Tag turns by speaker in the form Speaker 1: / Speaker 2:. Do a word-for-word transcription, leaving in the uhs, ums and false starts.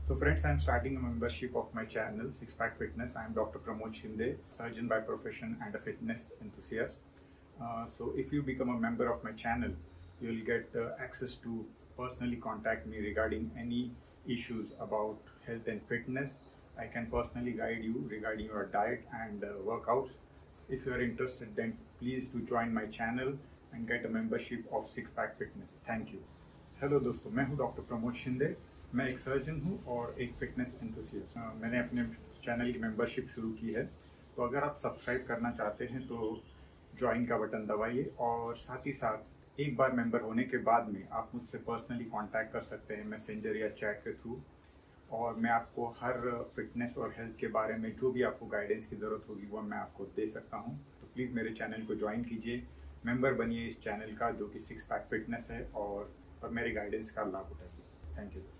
Speaker 1: So friends, I am starting a membership of my channel Six Pack Fitness. I am Doctor Pramod Shinde, surgeon by profession and a fitness enthusiast. Uh, so if you become a member of my channel, you will get uh, access to personally contact me regarding any issues about health and fitness. I can personally guide you regarding your diet and uh, workouts. If you are interested, then please do join my channel and get a membership of Six Pack Fitness. Thank you. Hello दोस्तों, मैं हूं doctor Pramod Shinde. मैं एक surgeon हूं और एक fitness enthusiast. मैंने अपने चैनल की मेंबरशिप शुरू की है, तो अगर आप सब्सक्राइब करना चाहते हैं तो ज्वाइन का बटन दबाइए और साथ ही साथ एक बार मेंबर होने के बाद में आप मुझसे पर्सनली कांटेक्ट कर सकते हैं मैसेंजर या चैट के थ्रू, और मैं आपको हर फिटनेस और हेल्थ के बारे में जो भी आपको गाइडेंस की ज़रूरत होगी वो मैं आपको दे सकता हूं। तो प्लीज़ मेरे चैनल को ज्वाइन कीजिए, मेंबर बनिए इस चैनल का जो कि सिक्स पैक फिटनेस है, और और मेरे गाइडेंस का लाभ उठाइए। Thank you.